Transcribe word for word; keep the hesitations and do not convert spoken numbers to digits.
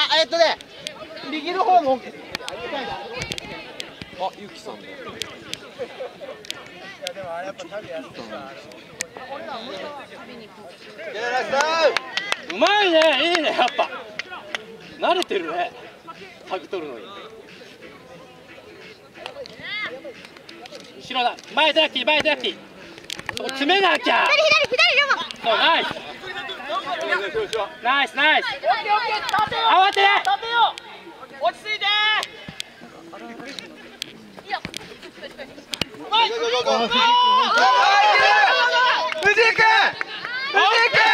えっとね右の方も OK。 あ、ゆきさんだ。いやでもあれやっぱ旅やってるから。 うまいね、いいね、やっぱ慣れてるね、タグ取るのに。後ろだ、前出なくていい、前出なくていい。そこ詰めなきゃ。 左左左そう、ナイスナイスナイス。慌てない、 落ち着いて藤井君藤井君